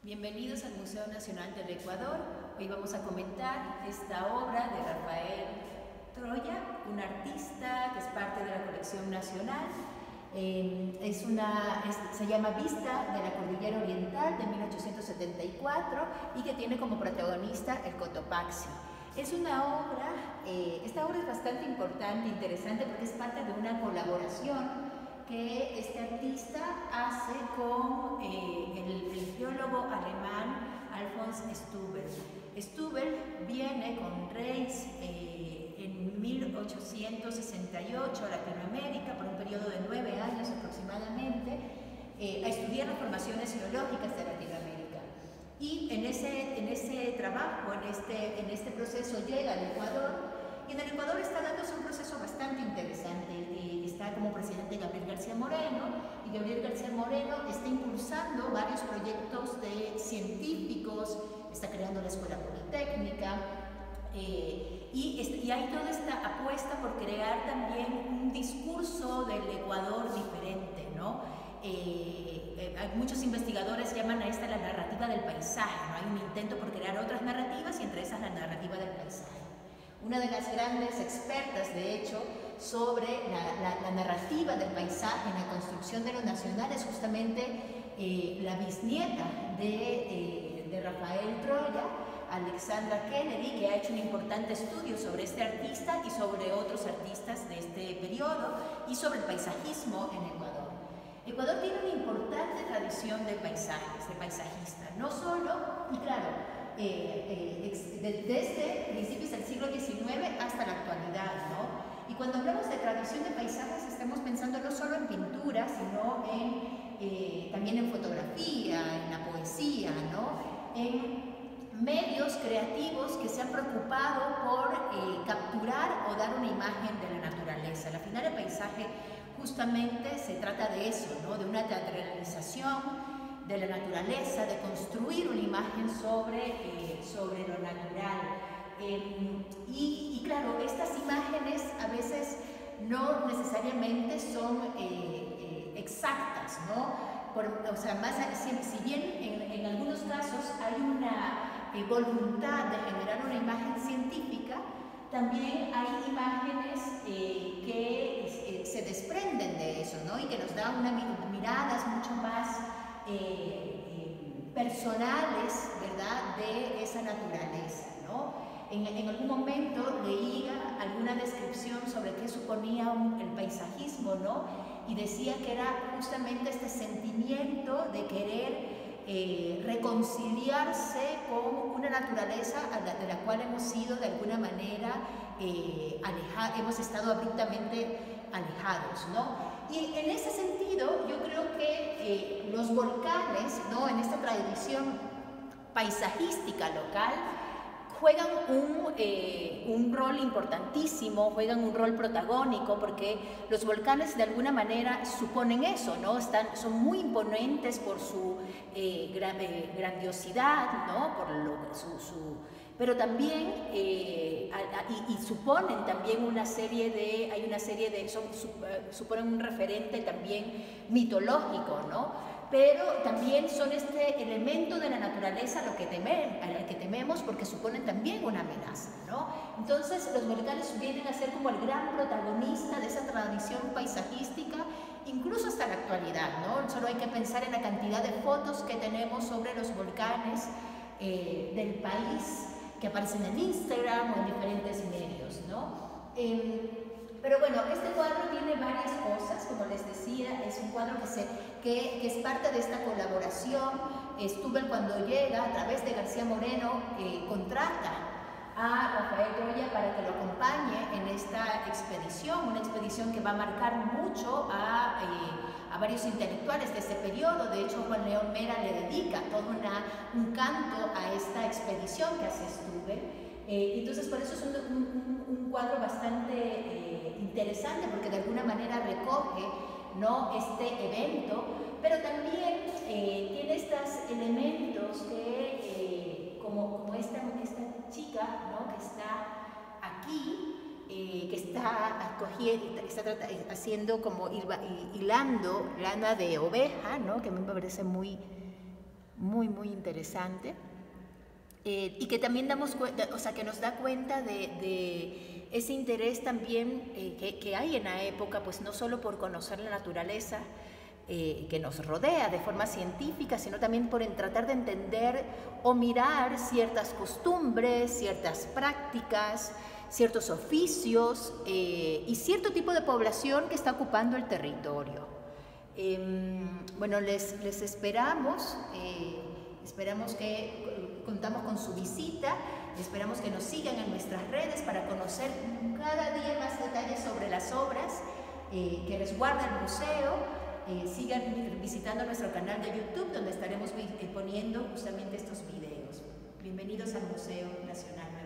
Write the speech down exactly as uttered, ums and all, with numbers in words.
Bienvenidos al Museo Nacional del Ecuador. Hoy vamos a comentar esta obra de Rafael Troya, un artista que es parte de la colección nacional. Eh, es una, es, se llama Vista de la Cordillera Oriental de mil ochocientos setenta y cuatro y que tiene como protagonista el Cotopaxi. Es una obra, eh, esta obra es bastante importante e interesante porque es parte de una colaboración que este artista hace con eh, el, el geólogo alemán Alfons Stubel. Stubel viene con Reis eh, en mil ochocientos sesenta y ocho a Latinoamérica por un periodo de nueve años aproximadamente eh, a estudiar las formaciones geológicas de Latinoamérica. Y en ese, en ese trabajo, en este, en este proceso llega al Ecuador, y en el Ecuador está dándose un proceso bastante interesante. Eh, está como presidente Gabriel García Moreno, y Gabriel García Moreno está impulsando varios proyectos de científicos, está creando la Escuela Politécnica, eh, y, y hay toda esta apuesta por crear también un discurso del Ecuador diferente, ¿no? Eh, eh, hay muchos investigadores llaman a esta la narrativa del paisaje, ¿no? Hay un intento por crear otras narrativas y entre esas la narrativa del paisaje. Una de las grandes expertas, de hecho, sobre la, la, la narrativa del paisaje en la construcción de lo nacional es justamente eh, la bisnieta de, eh, de Rafael Troya, Alexandra Kennedy, que ha hecho un importante estudio sobre este artista y sobre otros artistas de este periodo y sobre el paisajismo en Ecuador. Ecuador tiene una importante tradición de paisajes, de paisajistas, no solo, y claro, Eh, eh, de, desde principios del siglo diecinueve hasta la actualidad, ¿no? Y cuando hablamos de tradición de paisajes estamos pensando no solo en pintura, sino en, eh, también en fotografía, en la poesía, ¿no? En medios creativos que se han preocupado por eh, capturar o dar una imagen de la naturaleza. Al final el paisaje justamente se trata de eso, ¿no? De una teatralización de la naturaleza, de construir una imagen sobre, eh, sobre lo natural. Eh, y, y claro, estas imágenes a veces no necesariamente son eh, eh, exactas, ¿no? Por, o sea, más, si, si bien en, en algunos casos hay una eh, voluntad de generar una imagen científica, también hay imágenes eh, que eh, se desprenden de eso, ¿no? Y que nos dan una, miradas mucho más Eh, eh, personales, ¿verdad?, de esa naturaleza, ¿no? En, en algún momento leía alguna descripción sobre qué suponía un, el paisajismo, ¿no? Y decía que era justamente este sentimiento de querer eh, reconciliarse con una naturaleza a la, de la cual hemos sido de alguna manera eh, alejados, hemos estado abruptamente alejados, ¿no? Y en ese sentido, yo creo que eh, los volcanes, ¿no?, en esta tradición paisajística local, juegan un, eh, un rol importantísimo, juegan un rol protagónico, porque los volcanes de alguna manera suponen eso, ¿no? Están, son muy imponentes por su eh, gran, eh, grandiosidad, ¿no? Por lo, su, su, pero también eh, a, a, y, y suponen también una serie de, hay una serie de, son, suponen un referente también mitológico, ¿no? Pero también son este elemento de la naturaleza a lo que temen, al que tememos, porque suponen también una amenaza, ¿no? Entonces los volcanes vienen a ser como el gran protagonista de esa tradición paisajística, incluso hasta la actualidad, ¿no? Solo hay que pensar en la cantidad de fotos que tenemos sobre los volcanes eh, del país, que aparecen en Instagram o en diferentes medios, ¿no? Eh, pero bueno, este cuadro tiene varias cosas, como les decía, es un cuadro que, se, que, que es parte de esta colaboración. Stubel, cuando llega, a través de García Moreno, eh, contrata a Rafael Troya para que lo acompañe en esta expedición, una expedición que va a marcar mucho a, eh, a varios intelectuales de ese periodo. De hecho, Juan León Mera le dedica todo una, un canto a esta expedición que hace Stubel. Eh, entonces, por eso es un, un, un cuadro bastante eh, interesante, porque de alguna manera recoge, ¿no?, este evento, pero también eh, tiene estos elementos que, eh, como, como esta, esta chica, ¿no?, que está aquí, eh, que está, cogiendo, está haciendo como hilando lana de oveja, ¿no?, que a mí me parece muy muy, muy interesante. Eh, y que también damos cuenta, o sea, que nos da cuenta de, de ese interés también eh, que, que hay en la época, pues no solo por conocer la naturaleza eh, que nos rodea de forma científica, sino también por en tratar de entender o mirar ciertas costumbres, ciertas prácticas, ciertos oficios eh, y cierto tipo de población que está ocupando el territorio. Eh, bueno, les, les esperamos, eh, esperamos que contamos con su visita, esperamos que nos sigan en nuestras redes para conocer cada día más detalles sobre las obras eh, que resguarda el museo. Eh, sigan visitando nuestro canal de YouTube, donde estaremos poniendo justamente estos videos. Bienvenidos al Museo Nacional.